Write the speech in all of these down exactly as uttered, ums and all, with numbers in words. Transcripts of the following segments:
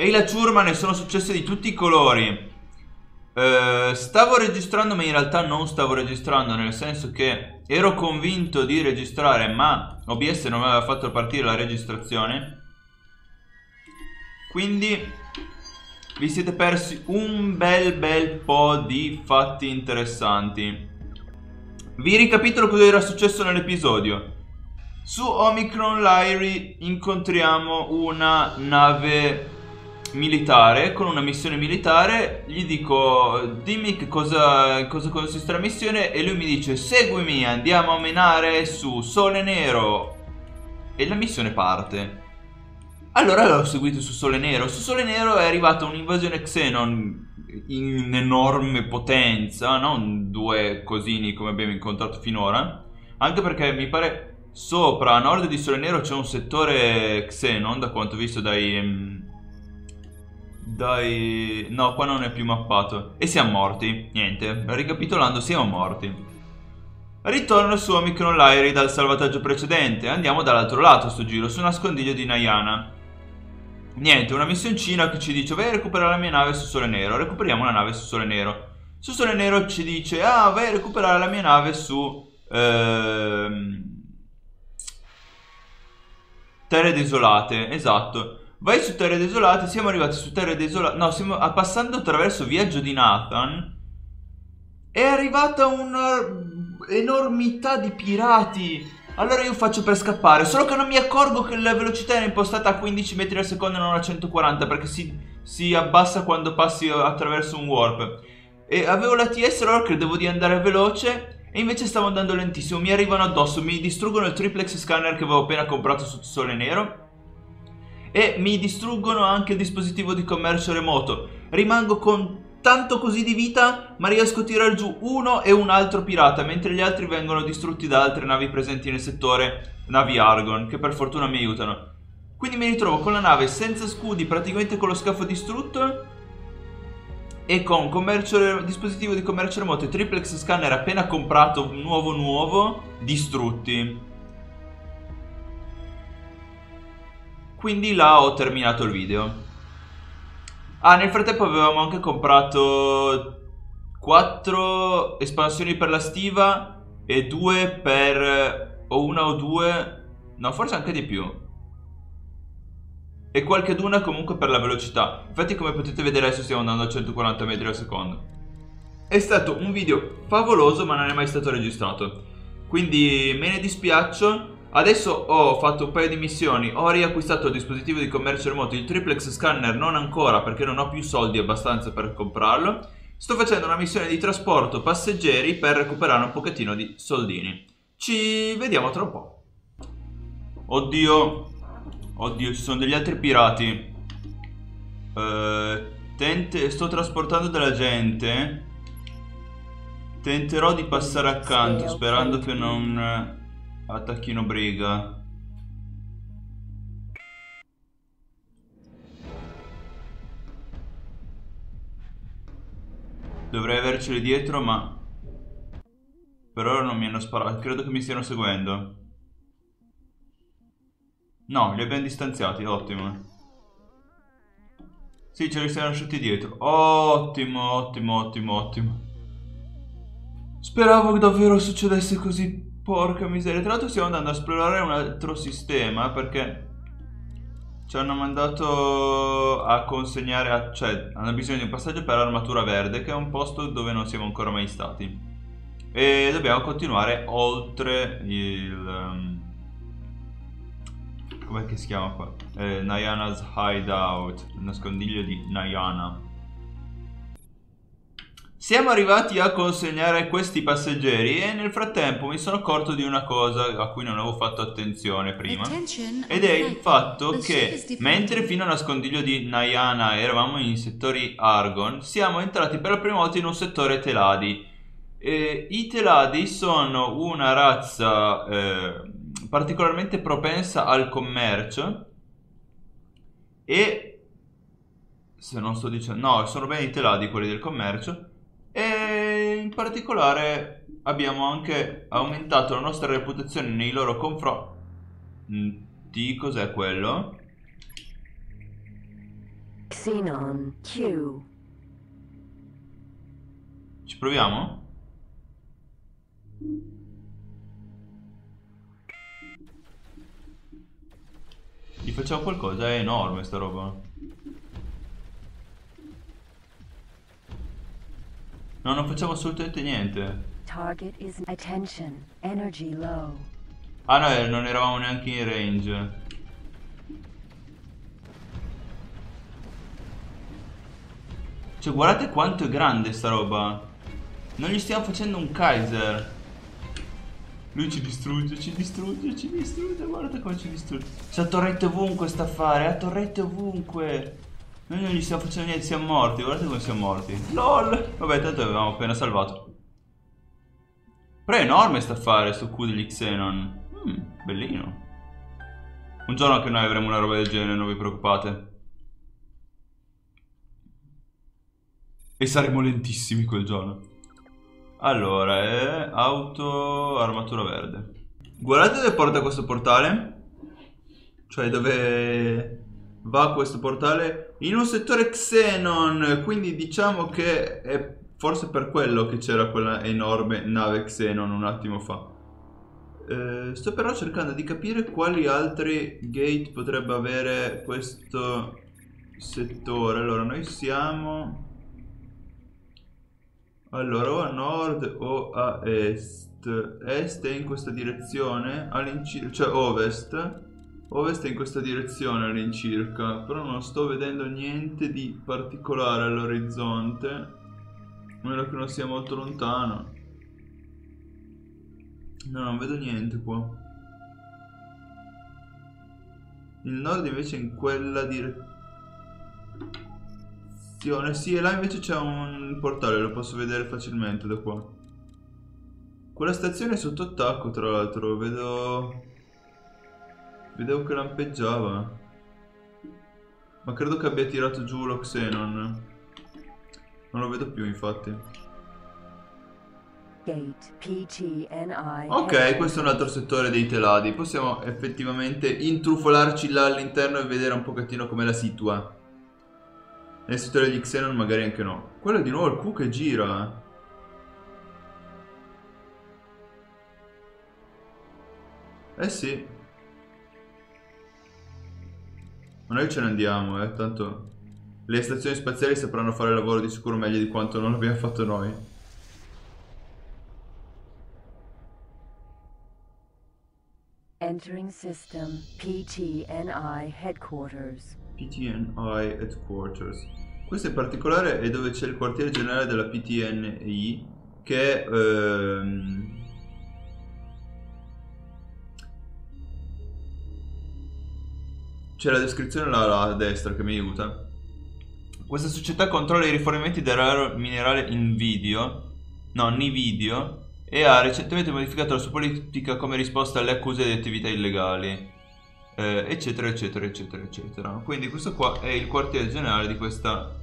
E la ciurma, ne sono successe di tutti i colori. Uh, stavo registrando, ma in realtà non stavo registrando, nel senso che ero convinto di registrare, ma O B S non mi aveva fatto partire la registrazione. Quindi vi siete persi un bel bel po' di fatti interessanti. Vi ricapitolo cosa era successo nell'episodio. Su Omicron Lyre incontriamo una nave militare con una missione militare. Gli dico: dimmi che cosa, cosa consiste la missione, e lui mi dice: seguimi, andiamo a menare su Sole Nero. E la missione parte. Allora l'ho seguito su Sole Nero. Su Sole Nero è arrivata un'invasione Xenon in enorme potenza, non due cosini come abbiamo incontrato finora, anche perché mi pare sopra a nord di Sole Nero c'è un settore Xenon, da quanto ho visto dai dai no, qua non è più mappato. E siamo morti. Niente, ricapitolando, siamo morti. Ritorno su Omicron Lyre dal salvataggio precedente. Andiamo dall'altro lato sto giro, su nascondiglio di Nayana. Niente, una missioncina che ci dice: vai a recuperare la mia nave su Sole Nero. Recuperiamo la nave su Sole Nero. Su Sole Nero ci dice: ah, vai a recuperare la mia nave su ehm, Terre Desolate. Esatto. Vai su Terre Desolate. Siamo arrivati su Terre Desolate. No, stiamo passando attraverso Viaggio di Nathan. È arrivata un'enormità di pirati. Allora io faccio per scappare, solo che non mi accorgo che la velocità era impostata a quindici metri al secondo e non a centoquaranta, perché si, si abbassa quando passi attraverso un warp. E avevo la T S, allora credevo di andare veloce, e invece stavo andando lentissimo. Mi arrivano addosso, mi distruggono il triplex scanner che avevo appena comprato su Sole Nero, e mi distruggono anche il dispositivo di commercio remoto. Rimango con tanto così di vita, ma riesco a tirare giù uno e un altro pirata, mentre gli altri vengono distrutti da altre navi presenti nel settore, navi Argon, che per fortuna mi aiutano. Quindi mi ritrovo con la nave senza scudi, praticamente con lo scafo distrutto, e con commercio, dispositivo di commercio remoto e triplex scanner appena comprato nuovo nuovo distrutti. Quindi là ho terminato il video. Ah, nel frattempo avevamo anche comprato quattro espansioni per la stiva e due per... o una o due... no, forse anche di più. E qualche duna comunque per la velocità. Infatti, come potete vedere, adesso stiamo andando a centoquaranta metri al secondo. È stato un video favoloso, ma non è mai stato registrato. Quindi me ne dispiaccio. Adesso ho fatto un paio di missioni, ho riacquistato il dispositivo di commercio remoto, il triplex scanner non ancora perché non ho più soldi abbastanza per comprarlo. Sto facendo una missione di trasporto passeggeri per recuperare un pochettino di soldini. Ci vediamo tra un po'. Oddio, oddio, ci sono degli altri pirati. uh, tente, Sto trasportando della gente. Tenterò di passare accanto sperando che non... attacchino briga. Dovrei averceli dietro, ma per ora non mi hanno sparato. Credo che mi stiano seguendo. No, li abbiamo distanziati, ottimo. Sì, ce li siamo lasciati dietro. Ottimo, ottimo, ottimo, ottimo. Speravo che davvero succedesse così. Porca miseria. Tra l'altro stiamo andando a esplorare un altro sistema, perché ci hanno mandato a consegnare a, cioè hanno bisogno di un passaggio per Armatura Verde, che è un posto dove non siamo ancora mai stati, e dobbiamo continuare oltre il um, com'è che si chiama qua? Eh, Nayana's Hideout, il nascondiglio di Nayana. Siamo arrivati a consegnare questi passeggeri e nel frattempo mi sono accorto di una cosa a cui non avevo fatto attenzione prima, ed è il fatto che mentre fino al nascondiglio di Nayana eravamo in settori Argon, siamo entrati per la prima volta in un settore Teladi. E i Teladi sono una razza eh, particolarmente propensa al commercio, e se non sto dicendo, no, sono bene i Teladi quelli del commercio. E in particolare abbiamo anche aumentato la nostra reputazione nei loro confronti. Cos'è quello? Xenon Q. Ci proviamo? Gli facciamo qualcosa? È enorme sta roba. No, non facciamo assolutamente niente. Target is attention. Energy low. Ah no, eh, non eravamo neanche in range. Cioè, guardate quanto è grande sta roba. Non gli stiamo facendo un Kaiser. Lui ci distrugge, ci distrugge, ci distrugge. Guardate come ci distrugge. C'ha torrette ovunque sta a fare, ha torrette ovunque. Noi non gli stiamo facendo niente, siamo morti. Guardate come siamo morti. LOL. Vabbè, tanto avevamo appena salvato. Però è enorme sta affare, sto Q degli Xenon. Mm, bellino. Un giorno anche noi avremo una roba del genere, non vi preoccupate. E saremo lentissimi quel giorno. Allora, è auto armatura verde. Guardate dove porta questo portale. Cioè dove va questo portale. In un settore Xenon. Quindi diciamo che è forse per quello che c'era quella enorme nave Xenon un attimo fa. eh, Sto però cercando di capire quali altri gate potrebbe avere questo settore. Allora noi siamo... Allora, o a nord o a est. Est è in questa direzione, all'incirca, cioè ovest. Ovest è in questa direzione all'incirca. Però non sto vedendo niente di particolare all'orizzonte. A meno che non sia molto lontano. No, non vedo niente qua. Il nord invece è in quella direzione. Sì, e là invece c'è un portale, lo posso vedere facilmente da qua. Quella stazione è sotto attacco, tra l'altro, vedo... Vedevo che lampeggiava. Ma credo che abbia tirato giù lo Xenon. Non lo vedo più, infatti. Gate P T N I. Ok, questo è un altro settore dei teladi. Possiamo effettivamente intrufolarci là all'interno e vedere un pochettino come la situa. Nel settore degli Xenon magari anche no. Quello è di nuovo il Q che gira. Eh sì. Ma noi ce ne andiamo, eh. Tanto le stazioni spaziali sapranno fare il lavoro di sicuro meglio di quanto non l'abbiamo fatto noi. Entering system P T N I headquarters. P T N I headquarters. Questo in particolare è dove c'è il quartiere generale della P T N I, che ehm... c'è la descrizione là, là a destra che mi aiuta. Questa società controlla i rifornimenti del raro minerale in video, no, Nividio, e ha recentemente modificato la sua politica come risposta alle accuse di attività illegali. Eh, eccetera eccetera eccetera eccetera. Quindi questo qua è il quartiere generale di questa,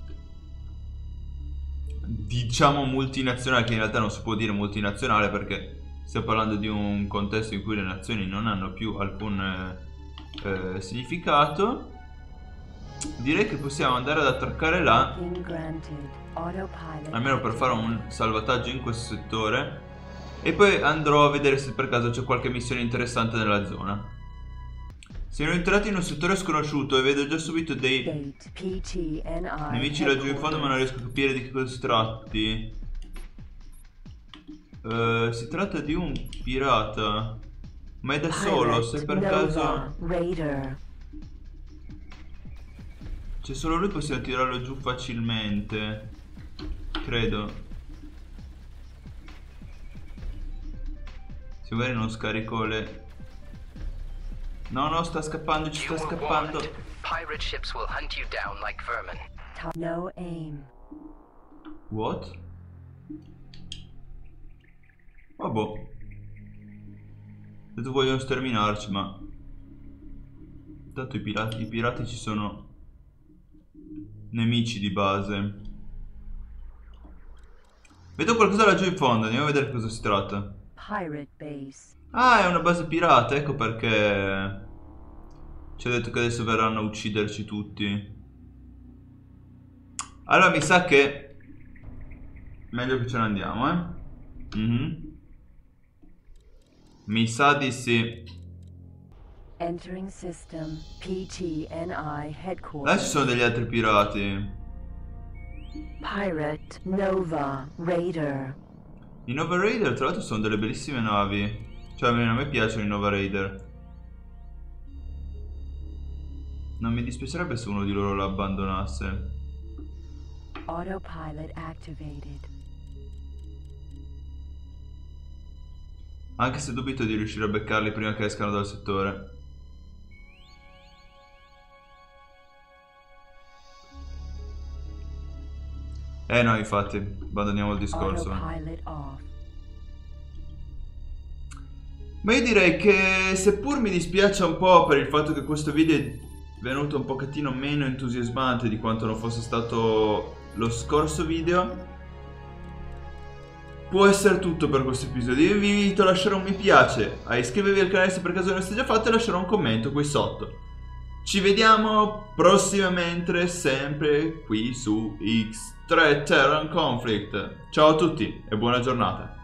diciamo, multinazionale, che in realtà non si può dire multinazionale perché stiamo parlando di un contesto in cui le nazioni non hanno più alcun eh, significato. Direi che possiamo andare ad attaccare là, almeno per fare un salvataggio in questo settore, e poi andrò a vedere se per caso c'è qualche missione interessante nella zona. Siamo entrati in un settore sconosciuto e vedo già subito dei nemici laggiù in fondo, ma non riesco a capire di che cosa si tratti. Uh, si tratta di un pirata, ma è da solo, se per caso... Cioè solo lui possiamo tirarlo giù facilmente, credo. Se magari non scarico le... No, no, sta scappando, ci sta scappando. Pirate ships will hunt you down like vermin. No aim. What? Vabbè. Detto vogliono sterminarci, ma... Tanto i pirati, i pirati ci sono nemici di base. Vedo qualcosa laggiù in fondo, andiamo a vedere cosa si tratta. Pirate base. Ah, è una base pirata, ecco perché ci ha detto che adesso verranno a ucciderci tutti. Allora mi sa che meglio che ce ne andiamo, eh. Mm-hmm. Mi sa di sì. Entering system P T N I Là ci headquarters. sono degli altri pirati. Pirate Nova Raider. I Nova Raider tra l'altro sono delle bellissime navi. Cioè almeno a me piacciono i Nova Raider. Non mi dispiacerebbe se uno di loro la abbandonasse. Autopilot activated. Anche se dubito di riuscire a beccarli prima che escano dal settore. Eh no, infatti, abbandoniamo il discorso. Autopilot off. Ma io direi che seppur mi dispiace un po' per il fatto che questo video è venuto un pochettino meno entusiasmante di quanto non fosse stato lo scorso video, può essere tutto per questo episodio. Io vi invito a lasciare un mi piace, a iscrivervi al canale se per caso non l'avete già fatto e a lasciare un commento qui sotto. Ci vediamo prossimamente sempre qui su X tre Terran Conflict. Ciao a tutti e buona giornata.